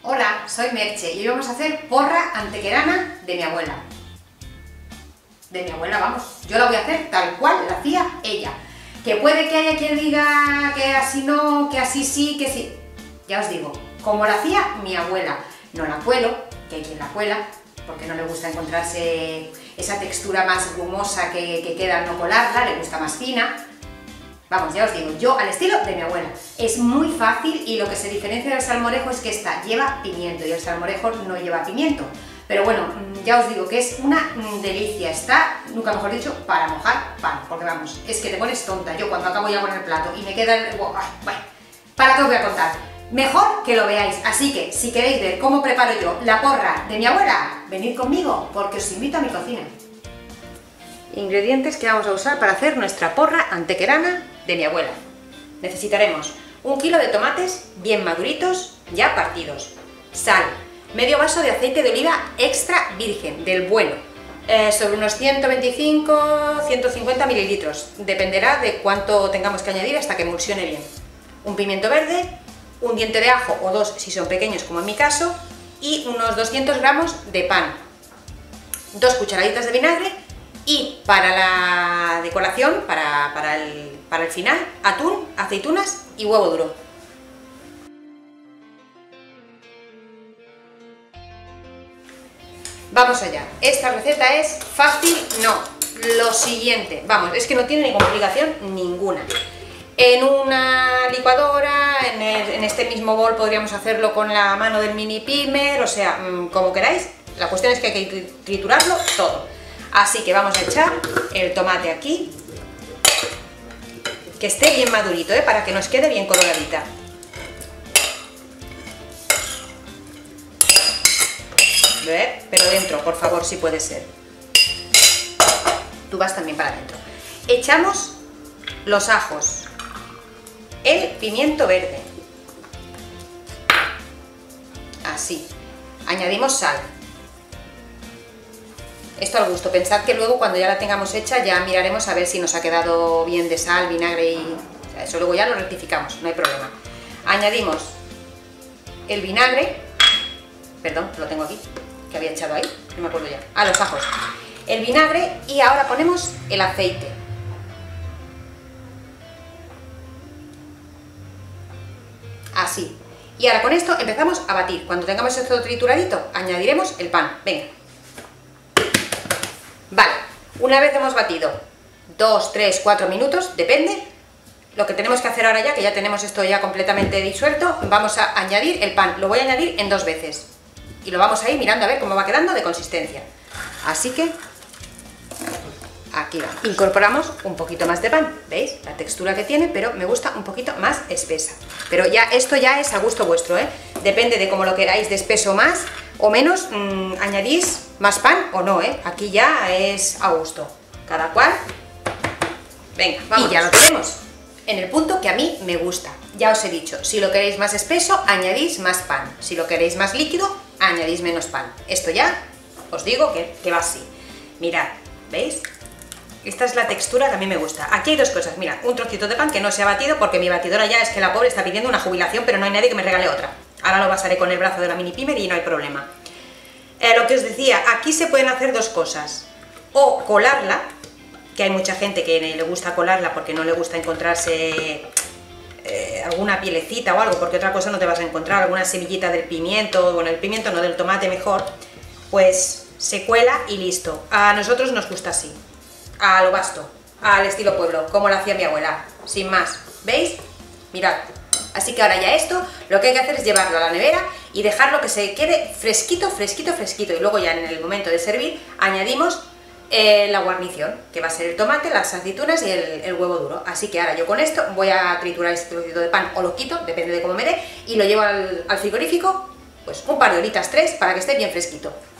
Hola, soy Merche y hoy vamos a hacer porra antequerana de mi abuela. De mi abuela, vamos. Yo la voy a hacer tal cual la hacía ella. Que puede que haya quien diga que así no, que así sí, que sí. Ya os digo, como la hacía mi abuela. No la cuelo, que hay quien la cuela, porque no le gusta encontrarse esa textura más grumosa que queda al no colarla, le gusta más fina. Vamos, ya os digo, yo al estilo de mi abuela. Es muy fácil y lo que se diferencia del salmorejo es que esta lleva pimiento y el salmorejo no lleva pimiento. Pero bueno, ya os digo que es una delicia, está, nunca mejor dicho, para mojar pan, porque vamos, es que te pones tonta. Yo cuando acabo ya con el plato y me queda el... Bueno, ¿para qué os voy a contar? Mejor que lo veáis, así que si queréis ver cómo preparo yo la porra de mi abuela, venid conmigo, porque os invito a mi cocina. Ingredientes que vamos a usar para hacer nuestra porra antequerana de mi abuela. Necesitaremos 1 kilo de tomates bien maduritos, ya partidos, sal, medio vaso de aceite de oliva extra virgen, del bueno, sobre unos 125-150 mililitros, dependerá de cuánto tengamos que añadir hasta que emulsione bien. Un pimiento verde, un diente de ajo o dos si son pequeños como en mi caso, y unos 200 gramos de pan, 2 cucharaditas de vinagre. Y para la decoración, para el final, atún, aceitunas y huevo duro. Vamos allá. Esta receta es fácil, no. Lo siguiente, vamos, es que no tiene ni complicación ninguna. En una licuadora, en este mismo bol podríamos hacerlo con la mano del mini pimer, o sea, como queráis. La cuestión es que hay que triturarlo todo. Así que vamos a echar el tomate aquí, que esté bien madurito, para que nos quede bien coloradita. Pero dentro, por favor, si puede ser. Tú vas también para adentro. Echamos los ajos, el pimiento verde, así. Añadimos sal. Esto al gusto, pensad que luego cuando ya la tengamos hecha ya miraremos a ver si nos ha quedado bien de sal, vinagre y... eso luego ya lo rectificamos, no hay problema. Añadimos el vinagre, perdón, lo tengo aquí, que había echado ahí, no me acuerdo ya, los ajos. El vinagre y ahora ponemos el aceite. Así. Y ahora con esto empezamos a batir. Cuando tengamos esto trituradito, añadiremos el pan. Venga. Vale, una vez hemos batido 2, 3, 4 minutos, depende. Lo que tenemos que hacer ahora ya, que ya tenemos esto ya completamente disuelto, vamos a añadir el pan. Lo voy a añadir en 2 veces. Y lo vamos a ir mirando a ver cómo va quedando de consistencia. Así que, aquí va. Incorporamos un poquito más de pan, ¿veis? La textura que tiene, pero me gusta un poquito más espesa. Pero ya esto ya es a gusto vuestro, Depende de cómo lo queráis, de espeso más o menos, añadís más pan o no, Aquí ya es a gusto. Cada cual. Venga, vamos. Y ya lo tenemos. En el punto que a mí me gusta. Ya os he dicho, si lo queréis más espeso, añadís más pan. Si lo queréis más líquido, añadís menos pan. Esto ya os digo que va así. Mirad, ¿veis? Esta es la textura que a mí me gusta. Aquí hay 2 cosas. Mira, un trocito de pan que no se ha batido porque mi batidora ya es que la pobre está pidiendo una jubilación, pero no hay nadie que me regale otra. Ahora lo basaré con el brazo de la mini pimer y no hay problema. Lo que os decía, aquí se pueden hacer 2 cosas. O colarla, que hay mucha gente que le gusta colarla porque no le gusta encontrarse alguna pielecita o algo, porque otra cosa no te vas a encontrar, alguna semillita del pimiento, bueno, el pimiento no, del tomate mejor, pues se cuela y listo. A nosotros nos gusta así, a lo basto, al estilo pueblo, como lo hacía mi abuela, sin más. ¿Veis? Mirad. Así que ahora ya esto, lo que hay que hacer es llevarlo a la nevera y dejarlo que se quede fresquito, fresquito, fresquito. Y luego ya en el momento de servir añadimos la guarnición, que va a ser el tomate, las aceitunas y el huevo duro. Así que ahora yo con esto voy a triturar este trocito de pan o lo quito, depende de cómo me dé, y lo llevo al frigorífico, pues un par de horitas, 3, para que esté bien fresquito.